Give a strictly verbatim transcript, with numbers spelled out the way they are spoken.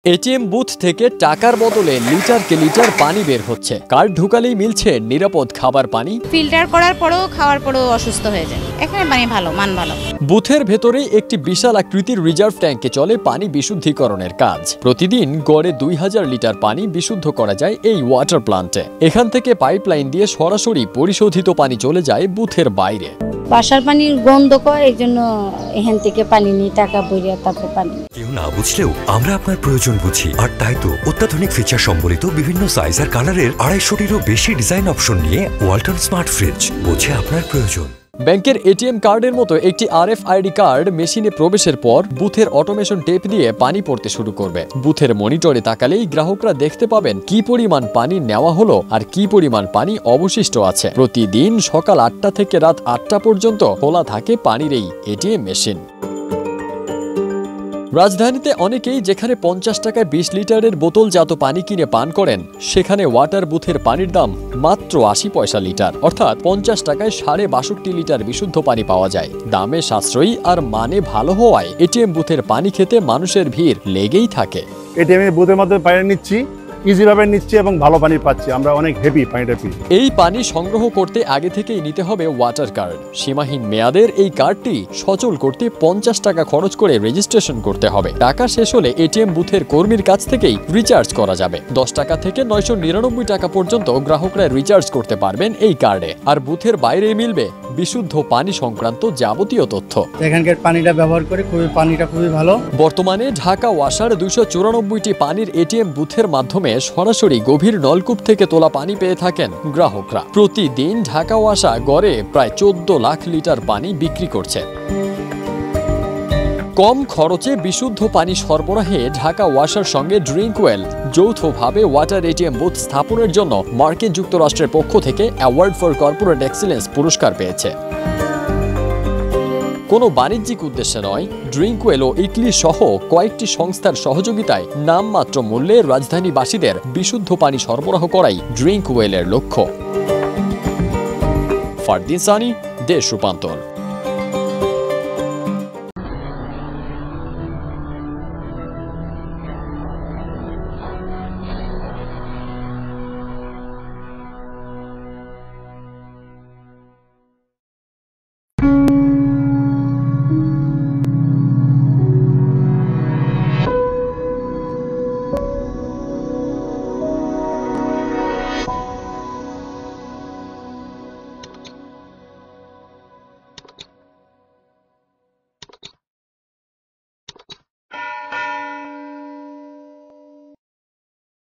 ATM booth থেকে টাকার বদলে লিটার কে লিটার পানি বের হচ্ছে। কার্ড ঢুকালেই মিলছে নিরাপদ খাবার পানি। ফিল্টার করার পরেও খাওয়ার পরেও অসুস্থ হয়ে যায়। এখানে পানি ভালো, মান ভালো। বুথের ভেতরে একটি বিশাল আকৃতির রিজার্ভ ট্যাঙ্কে চলে পানি বিশুদ্ধিকরণের কাজ। প্রতিদিন গড়ে দুই হাজার লিটার পানি বিশুদ্ধ করা যায় এই ওয়াটার প্লান্টে। এখান থেকে পাইপলাইন দিয়ে সরাসরি পরিশোধিত পানি চলে যায় বুথের বাইরে। বাসার পানির গন্ধ কয়, এই জন্য এখান থেকে পানি নিয়ে টাকা বইয়া তারপরে পানি। কেউ না বুঝলেও আমরা আপনার প্রয়োজন বুঝি, আর তাই তো অত্যাধুনিক ফিচার সম্বলিত বিভিন্ন সাইজ আর কালারের আড়াইশোটিরও বেশি ডিজাইন অপশন নিয়ে ওয়ালটন স্মার্ট ফ্রিজ বোঝে আপনার প্রয়োজন। ব্যাংকের এটিএম কার্ডের মতো একটি আরএফআইডি কার্ড মেশিনে প্রবেশের পর বুথের অটোমেশন টেপ দিয়ে পানি পড়তে শুরু করবে। বুথের মনিটরে তাকালেই গ্রাহকরা দেখতে পাবেন কি পরিমাণ পানি নেওয়া হলো আর কি পরিমাণ পানি অবশিষ্ট আছে। প্রতিদিন সকাল আটটা থেকে রাত আটটা পর্যন্ত খোলা থাকে পানির এই এটিএম মেশিন। রাজধানীতে অনেকেই যেখানে পঞ্চাশ টাকায় বিশ লিটারের বোতলজাত পানি কিনে পান করেন, সেখানে ওয়াটার বুথের পানির দাম মাত্র আশি পয়সা লিটার, অর্থাৎ পঞ্চাশ টাকায় সাড়ে বাষট্টি লিটার বিশুদ্ধ পানি পাওয়া যায়। দামে সাশ্রয়ী আর মানে ভালো হওয়ায় এটিএম বুথের পানি খেতে মানুষের ভিড় লেগেই থাকে। এটিএম এর বুথের মধ্যে পানি নিচ্ছি, ইজিভাবে নিচ্ছি এবং ভালো পানি পাচ্ছি। আমরা অনেক হ্যাপি পানিটা পেয়ে। এই পানি সংগ্রহ করতে আগে থেকেই নিতে হবে ওয়াটার কার্ড। সীমাহীন মেয়াদের এই কার্ডটি সচল করতে পঞ্চাশ টাকা খরচ করে রেজিস্ট্রেশন করতে হবে। টাকা শেষ হলে এটিএম বুথের কর্মীর কাছ থেকেই রিচার্জ করা যাবে। দশ টাকা থেকে নয়শো নিরানব্বই টাকা পর্যন্ত গ্রাহকরা রিচার্জ করতে পারবেন এই কার্ডে। আর বুথের বাইরে মিলবে বিশুদ্ধ পানি সংক্রান্ত যাবতীয় তথ্য। এখানকার পানিটা ব্যবহার করে খুবই পানিটা খুবই ভালো। বর্তমানে ঢাকা ওয়াসার দুইশো চুরানব্বইটি পানির এটিএম বুথের মাধ্যমে সরাসরি গভীর নলকূপ থেকে তোলা পানি পেয়ে থাকেন গ্রাহকরা। প্রতিদিন ঢাকা ওয়াসা গড়ে প্রায় চোদ্দ লাখ লিটার পানি বিক্রি করছে। কম খরচে বিশুদ্ধ পানি সরবরাহে ঢাকা ওয়াসার সঙ্গে ড্রিঙ্কওয়েল যৌথভাবে ওয়াটার এটিএম বুথ স্থাপনের জন্য মার্কিন যুক্তরাষ্ট্রের পক্ষ থেকে অ্যাওয়ার্ড ফর কর্পোরেট এক্সিলেন্স পুরস্কার পেয়েছে। কোনো বাণিজ্যিক উদ্দেশ্যে নয়, ড্রিঙ্কওয়েল ও ইকলি সহ কয়েকটি সংস্থার সহযোগিতায় নামমাত্র মূল্যে রাজধানীবাসীদের বিশুদ্ধ পানি সরবরাহ করাই ড্রিঙ্কওয়েলের লক্ষ্য। ফারদিন সানি, দেশ রূপান্তর।